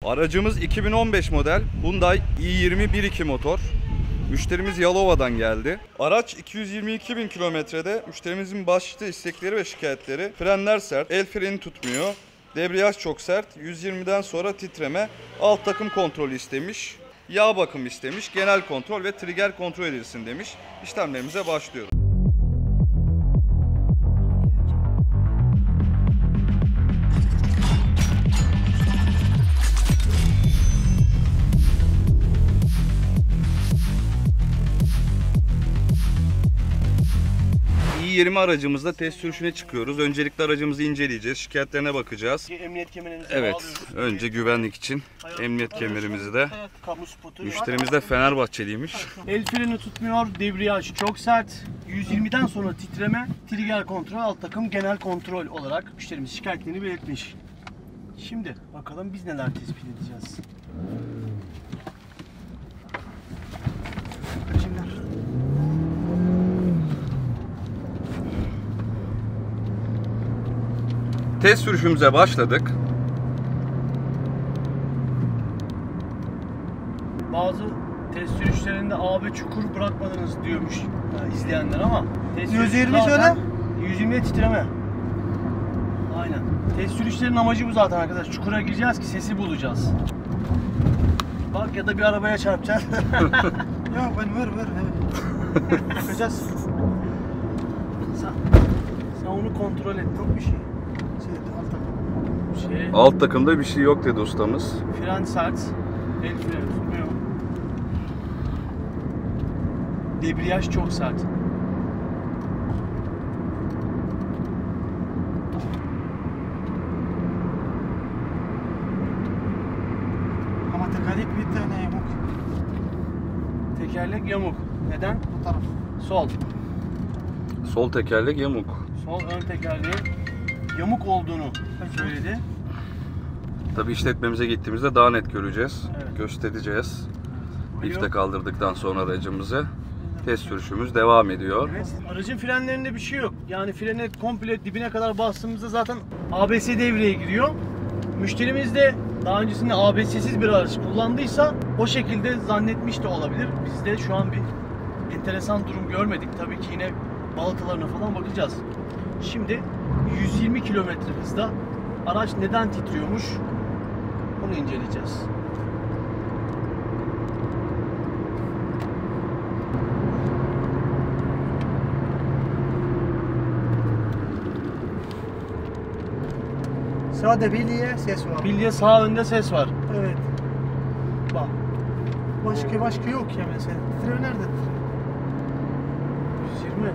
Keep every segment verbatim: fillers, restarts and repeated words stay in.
Aracımız iki bin on beş model Hyundai i yirmi bir nokta iki motor. Müşterimiz Yalova'dan geldi. Araç iki yüz yirmi iki bin kilometrede. Müşterimizin başlıca istekleri ve şikayetleri: frenler sert, el freni tutmuyor, debriyaj çok sert, yüz yirmiden sonra titreme, alt takım kontrolü istemiş, yağ bakımı istemiş, genel kontrol ve trigger kontrol edilsin demiş. İşlemlerimize başlıyoruz. i yirmi aracımızda test sürüşüne çıkıyoruz. Öncelikle aracımızı inceleyeceğiz, şikayetlerine bakacağız. Emniyet kemerinizi Evet, bağlıyoruz. önce güvenlik için emniyet kemerimizi de. Kamu spotu. Müşterimiz de Fenerbahçeliymiş. El freni tutmuyor, debriyaj çok sert. yüz yirmiden sonra titreme, trigger kontrol, alt takım genel kontrol olarak müşterimiz şikayetlerini belirtmiş. Şimdi bakalım biz neler tespit edeceğiz. Test sürüşümüze başladık. Bazı test sürüşlerinde abi çukur bırakmadınız diyormuş yani izleyenler ama test yüz yirmi sürüşü zaten şöyle. yüz yirmiye titreme. Aynen. Test sürüşlerin amacı bu zaten arkadaş. Çukura gireceğiz ki sesi bulacağız. Bak ya da bir arabaya çarpacağız. Yok ben ver ver. Bakacağız. Sen, sen onu kontrol et. Yok bir şey. Şey, alt takım. Şey, Alt takımda bir şey yok dedi ustamız. fren sert. El freni tutmuyor. Debriyaj çok sert. Ama tekerlek bir tane yamuk. Tekerlek yamuk. Neden? Bu taraf. Sol. Sol tekerlek yamuk. Sol ön tekerleğin yamuk olduğunu söyledi. Tabii işletmemize gittiğimizde daha net göreceğiz. Evet. Göstereceğiz. Alo. Lifte kaldırdıktan sonra aracımızı test sürüşümüz devam ediyor. Evet. Aracın frenlerinde bir şey yok. Yani freni komple dibine kadar bastığımızda zaten A B S devreye giriyor. Müşterimiz de daha öncesinde A B S'siz bir araç kullandıysa o şekilde zannetmiş de olabilir. Biz de şu an bir enteresan durum görmedik. Tabii ki yine balatalarına falan bakacağız. Şimdi yüz yirmi kilometre hızda araç neden titriyormuş onu inceleyeceğiz. Sağda bilye ses var. Bilye sağ önde ses var. Evet. Bak. Başka başka yok ya mesela. Titre nerede? yüz yirmi.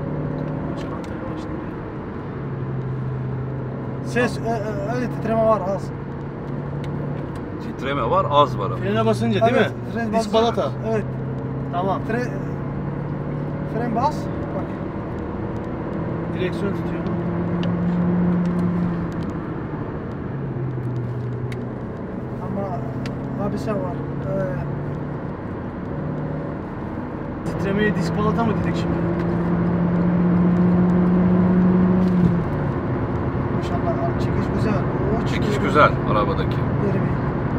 Ses, e, e, öyle titreme var az. Titreme var, az var ama. Frene basınca değil Evet, mi? fren Disk bas- balata. Evet. Tamam. Fren, fren bas. Bak. Direksiyon tutuyor. Ama abi şey var. Ee, Titremeye disk balata mı dedik şimdi? maşallah abi çekiş güzel. O Çekiş çıkıyor. güzel arabadaki. Yeri bir.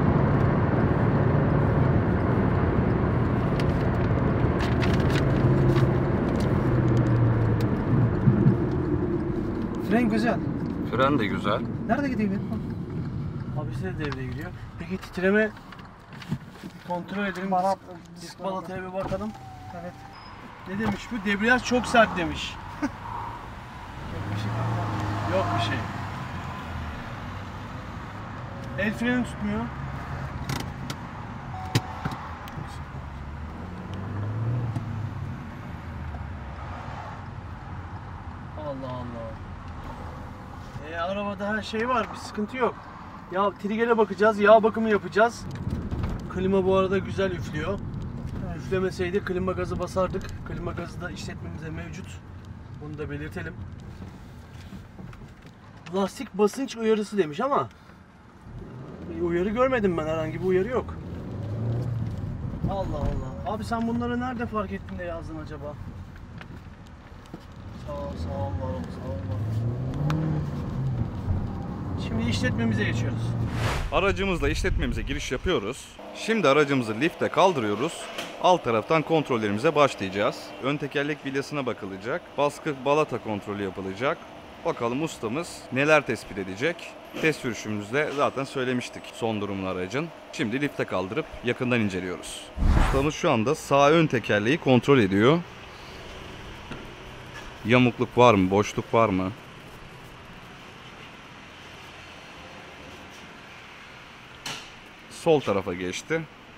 Fren güzel. Fren de güzel. Nerede gidiyor benim? Abisi de devreye giriyor. Peki titreme kontrol edelim. Bana- Disk balataya bir bakalım. Evet. Ne demiş bu? Debriyaj çok sert demiş. Çok bir şey kalmadı. Yok bir şey. El freni tutmuyor. Allah Allah. E, arabada her şey var, bir sıkıntı yok. Ya trigger'e bakacağız, yağ bakımı yapacağız. Klima bu arada güzel üflüyor. Evet. Üflemeseydi klima gazı basardık. Klima gazı da işletmemize mevcut. Bunu da belirtelim. Lastik basınç uyarısı demiş ama bir uyarı görmedim ben, herhangi bir uyarı yok. Allah Allah. Abi sen bunları nerede fark ettin de yazdın acaba? Sağ ol, sağ ol, var ol, sağ ol, var ol. Şimdi işletmemize geçiyoruz. Aracımızla işletmemize giriş yapıyoruz. Şimdi aracımızı lifte kaldırıyoruz. Alt taraftan kontrollerimize başlayacağız. Ön tekerlek bilyasına bakılacak. Baskı balata kontrolü yapılacak. Bakalım ustamız neler tespit edecek. Test sürüşümüzde zaten söylemiştik son durumunu aracın. Şimdi lifte kaldırıp yakından inceliyoruz. Ustamız şu anda sağ ön tekerleği kontrol ediyor. Yamukluk var mı? Boşluk var mı? Sol tarafa geçti.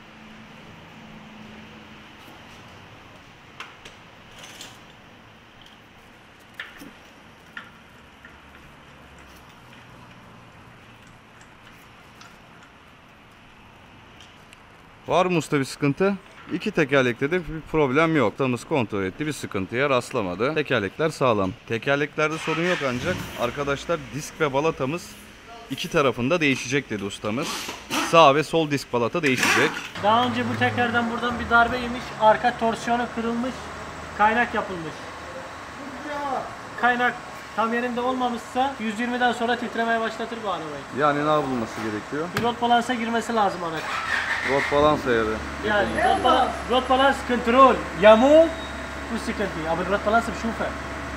Var mı usta bir sıkıntı? İki tekerlekte de bir problem yok. Ustamız kontrol etti, bir sıkıntıya rastlamadı. Tekerlekler sağlam. Tekerleklerde sorun yok ancak arkadaşlar disk ve balatamız iki tarafında değişecek dedi ustamız. Sağ ve sol disk balata değişecek. Daha önce bu tekerden buradan bir darbe yemiş, arka torsiyonu kırılmış, kaynak yapılmış. Kaynak tam yerinde olmamışsa yüz yirmiden sonra titremeye başlatır bu arabayı. Yani ne yapılması gerekiyor? Bir rot balansa girmesi lazım araç. Rot balans ayarı. Yani rot balans, rot balans kontrol. Yamuk bu sıkıntı. Ama rot balansı şufe.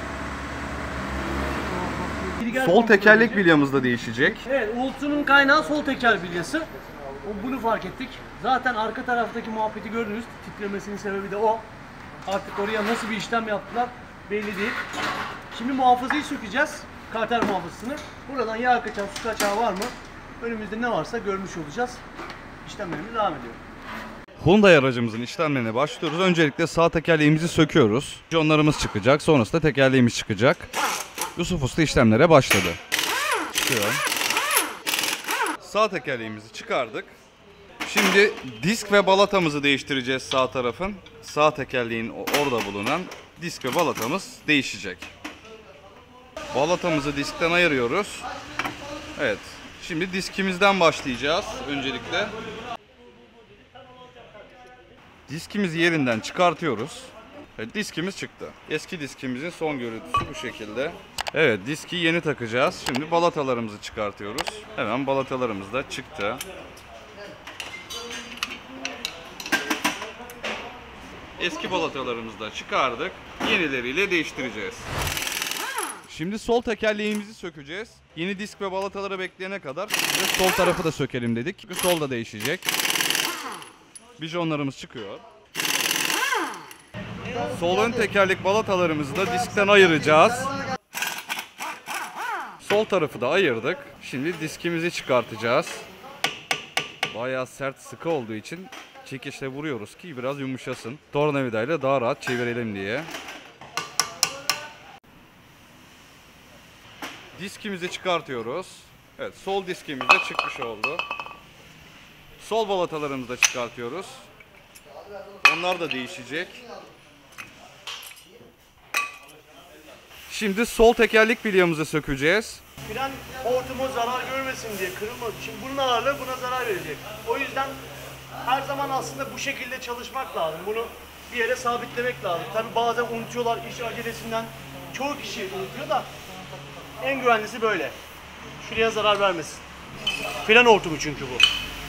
Sol tekerlek bilyamız da değişecek. Evet, uğultunun kaynağı sol teker bilyası. O, bunu fark ettik. Zaten arka taraftaki muhabbeti gördünüz. Titremesinin sebebi de o. Artık oraya nasıl bir işlem yaptılar belli değil. Şimdi muhafazayı sökeceğiz. Karter muhafazasını. Buradan yağ kaçağı, su kaçağı var mı? Önümüzde ne varsa görmüş olacağız. İşlemlerimiz devam ediyor. Hyundai aracımızın işlemlerine başlıyoruz. Öncelikle sağ tekerleğimizi söküyoruz. Jonlarımız çıkacak. Sonrasında tekerleğimiz çıkacak. Yusuf Usta işlemlere başladı. Çıkıyor. Sağ tekerleğimizi çıkardık. Şimdi disk ve balatamızı değiştireceğiz sağ tarafın. Sağ tekerleğin orada bulunan disk ve balatamız değişecek. Balatamızı diskten ayırıyoruz. Evet. Şimdi diskimizden başlayacağız öncelikle. Diskimizi yerinden çıkartıyoruz. Evet, diskimiz çıktı. Eski diskimizin son görüntüsü bu şekilde. Evet, diski yeni takacağız. Şimdi balatalarımızı çıkartıyoruz. Hemen balatalarımız da çıktı. Eski balatalarımızı da çıkardık. Yenileriyle değiştireceğiz. Şimdi sol tekerleğimizi sökeceğiz. Yeni disk ve balataları bekleyene kadar ve sol tarafı da sökelim dedik. Çünkü sol da değişecek. Bijonlarımız çıkıyor. Sol ön tekerlek balatalarımızı da diskten ayıracağız. Sol tarafı da ayırdık. Şimdi diskimizi çıkartacağız. Bayağı sert, sıkı olduğu için çekişle vuruyoruz ki biraz yumuşasın. Tornavidayla daha rahat çevirelim diye. Diskimizi çıkartıyoruz. Evet, sol diskimiz de çıkmış oldu. Sol balatalarımızı da çıkartıyoruz. Onlar da değişecek. Şimdi sol tekerlek bilyamızı sökeceğiz. Fren hortumu zarar görmesin diye kırılmadı. Şimdi bunun ağırlığı buna zarar verecek. O yüzden her zaman aslında bu şekilde çalışmak lazım. Bunu bir yere sabitlemek lazım. Tabii bazen unutuyorlar iş acelesinden. Çoğu kişi unutuyor da en güvenlisi böyle. Şuraya zarar vermesin. Fren hortumu çünkü bu.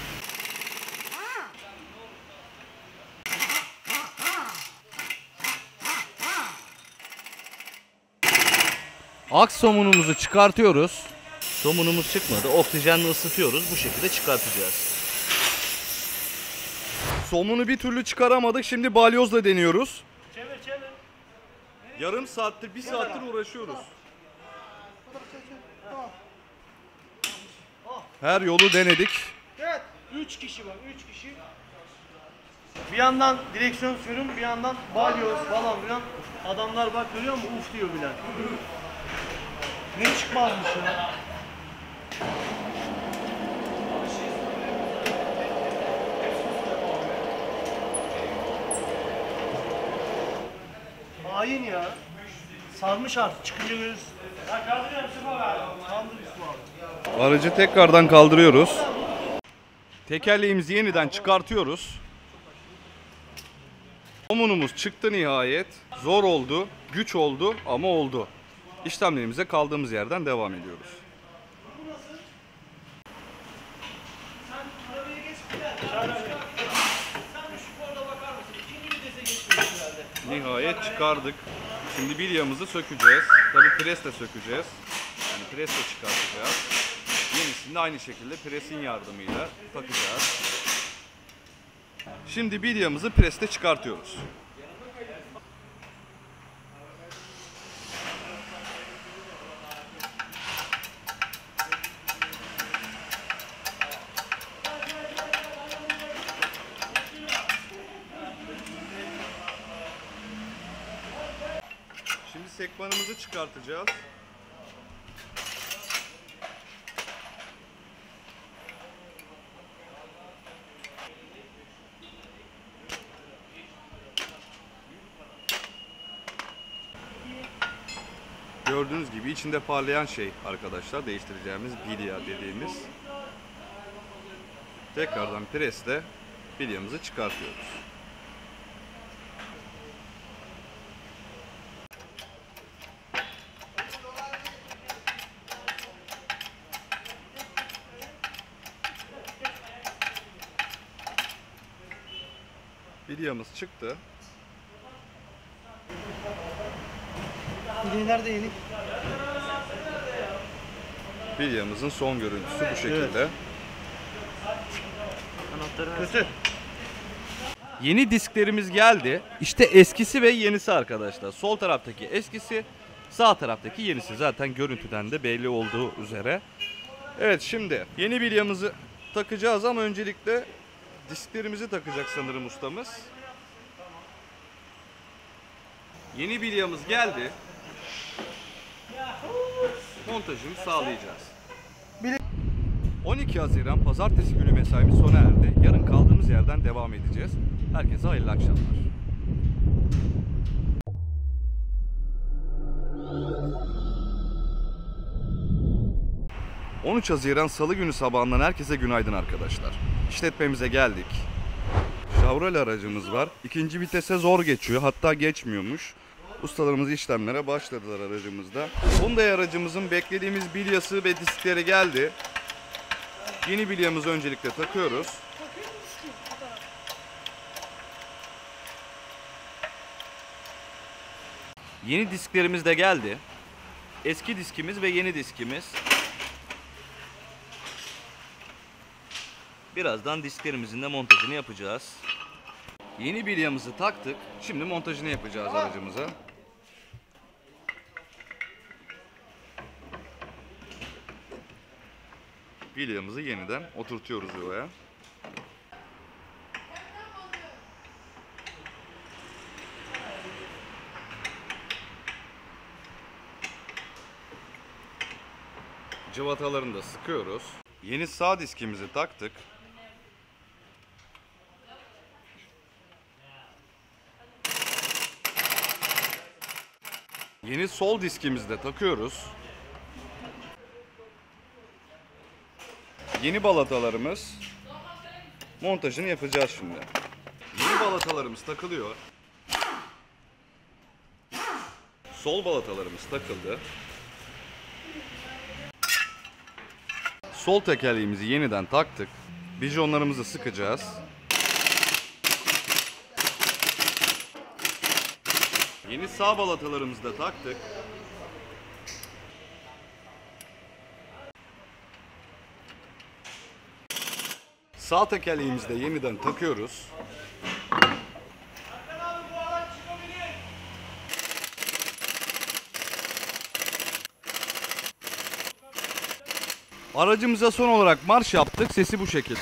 Aks somunumuzu çıkartıyoruz. Somunumuz çıkmadı. Oksijenle ısıtıyoruz. Bu şekilde çıkartacağız. Somunu bir türlü çıkaramadık. Şimdi balyozla deniyoruz. Çevir çevir. Yarım saattir, bir saattir uğraşıyoruz. Her yolu denedik. Evet. Üç kişi var. Üç kişi. Bir yandan direksiyon sürüm, bir yandan balyoz falan filan. Adamlar bak görüyor musun? Uf diyor bile. Ne çıkmazmış ya. Hain ya. Sarmış artık. Çıkınca görürsün. Ya kaldırıyorum Sıfa abi. Kaldır Sıfa abi. Aracı tekrardan kaldırıyoruz. Tekerleğimizi yeniden çıkartıyoruz. Somunumuz çıktı nihayet. Zor oldu, güç oldu ama oldu. İşlemlerimize kaldığımız yerden devam ediyoruz. Nihayet çıkardık. Şimdi bilyamızı sökeceğiz. Tabii presle sökeceğiz. Yani presle çıkartacağız. Yenisini de aynı şekilde presin yardımıyla takacağız. Şimdi bilyamızı presle çıkartıyoruz. Şimdi sekmanımızı çıkartacağız. Gördüğünüz gibi içinde parlayan şey arkadaşlar değiştireceğimiz bilya dediğimiz. Tekrardan presle bilyamızı çıkartıyoruz. Bilyamız çıktı. Bilye nerede yenik? Bilyamızın son görüntüsü bu şekilde. Kötü. Yeni disklerimiz geldi. İşte eskisi ve yenisi arkadaşlar. Sol taraftaki eskisi, sağ taraftaki yenisi. Zaten görüntüden de belli olduğu üzere. Evet, şimdi yeni bilyamızı takacağız ama öncelikle disklerimizi takacak sanırım ustamız. Yeni bilyamız geldi. Montajını sağlayacağız. on iki Haziran Pazartesi günü mesaimiz sona erdi. Yarın kaldığımız yerden devam edeceğiz. Herkese hayırlı akşamlar. on üç Haziran Salı günü sabahından herkese günaydın arkadaşlar. İşletmemize geldik. Chevrolet aracımız var. İkinci vitese zor geçiyor. Hatta geçmiyormuş. Ustalarımız işlemlere başladılar aracımızda. Hyundai aracımızın beklediğimiz bilyası ve diskleri geldi. Yeni bilyamızı öncelikle takıyoruz. Yeni disklerimiz de geldi. Eski diskimiz ve yeni diskimiz. Birazdan disklerimizin de montajını yapacağız. Yeni bilyamızı taktık. Şimdi montajını yapacağız aracımıza. Bilyamızı yeniden oturtuyoruz yuvaya. Cıvatalarını da sıkıyoruz. Yeni sağ diskimizi taktık. Yeni sol diskimizi de takıyoruz. Yeni balatalarımız, montajını yapacağız şimdi. Yeni balatalarımız takılıyor. Sol balatalarımız takıldı. Sol tekerleğimizi yeniden taktık. Bijonlarımızı sıkacağız. Yeni sağ balatalarımızı da taktık. Sağ tekerleğimizi de yeniden takıyoruz. Aracımıza son olarak marş yaptık. Sesi bu şekilde.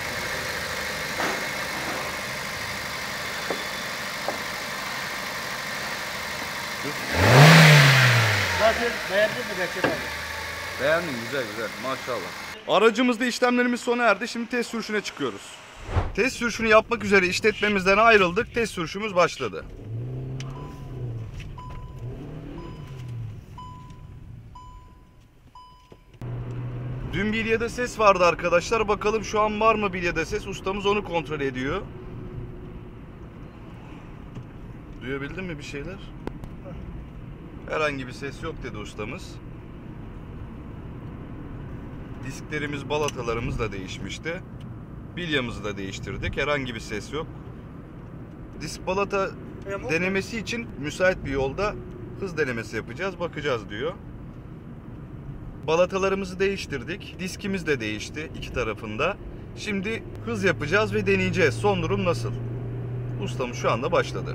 Zaten beğendin mi Behçet abi? Beğendim, güzel güzel, maşallah. Aracımızda işlemlerimiz sona erdi. Şimdi test sürüşüne çıkıyoruz. Test sürüşünü yapmak üzere işletmemizden ayrıldık. Test sürüşümüz başladı. Dün bilyede ses vardı arkadaşlar. Bakalım şu an var mı bilyede ses? Ustamız onu kontrol ediyor. Duyabildin mi bir şeyler? Herhangi bir ses yok dedi ustamız. Disklerimiz, balatalarımız da değişmişti. Bilyamızı da değiştirdik. Herhangi bir ses yok. Disk balata denemesi için müsait bir yolda hız denemesi yapacağız, bakacağız diyor. Balatalarımızı değiştirdik. Diskimiz de değişti iki tarafında. Şimdi hız yapacağız ve deneyeceğiz. Son durum nasıl? Ustamız şu anda başladı.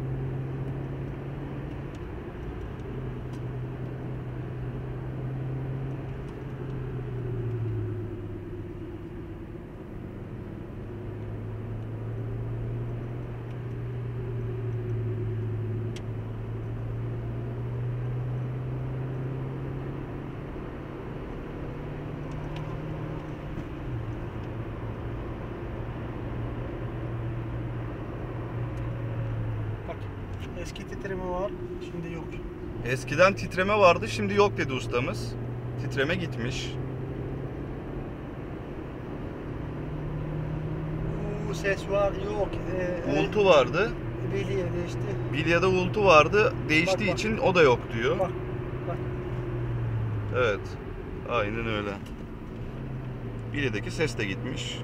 Bak eski titreme var, şimdi yok. Eskiden titreme vardı, şimdi yok dedi ustamız. Titreme gitmiş. Bu ses var, yok. Ee, Uğultu vardı. Biliye değişti. Bilyada uğultu vardı. Değiştiği Bak, bak. için o da yok diyor. Bak, bak. Evet. Aynen öyle. Bilyadaki ses de gitmiş.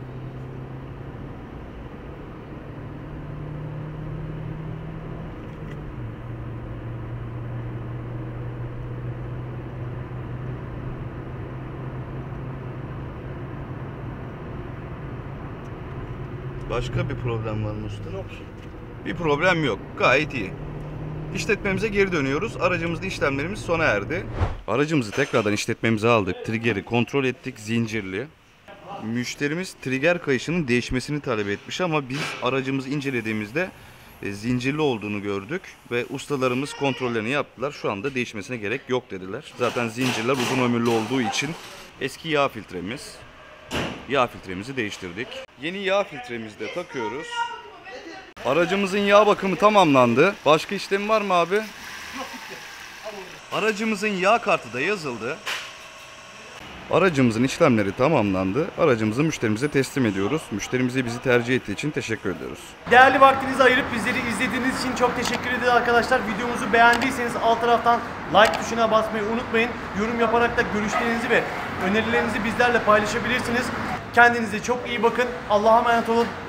Başka bir problem var mı usta? Yok. Bir problem yok. Gayet iyi. İşletmemize geri dönüyoruz. Aracımızda işlemlerimiz sona erdi. Aracımızı tekrardan işletmemize aldık. Trigger'i kontrol ettik. Zincirli. Müşterimiz trigger kayışının değişmesini talep etmiş ama biz aracımızı incelediğimizde e, zincirli olduğunu gördük ve ustalarımız kontrollerini yaptılar. Şu anda değişmesine gerek yok dediler. Zaten zincirler uzun ömürlü olduğu için eski yağ filtremiz. Yağ filtremizi değiştirdik. Yeni yağ filtremizi de takıyoruz. Aracımızın yağ bakımı tamamlandı. Başka işlem var mı abi? Aracımızın yağ kartı da yazıldı. Aracımızın işlemleri tamamlandı. Aracımızı müşterimize teslim ediyoruz. Müşterimize bizi tercih ettiği için teşekkür ediyoruz. Değerli vaktinizi ayırıp bizleri izlediğiniz için çok teşekkür ederiz arkadaşlar. Videomuzu beğendiyseniz alt taraftan like tuşuna basmayı unutmayın. Yorum yaparak da görüşlerinizi ve önerilerinizi bizlerle paylaşabilirsiniz. Kendinize çok iyi bakın. Allah'a emanet olun.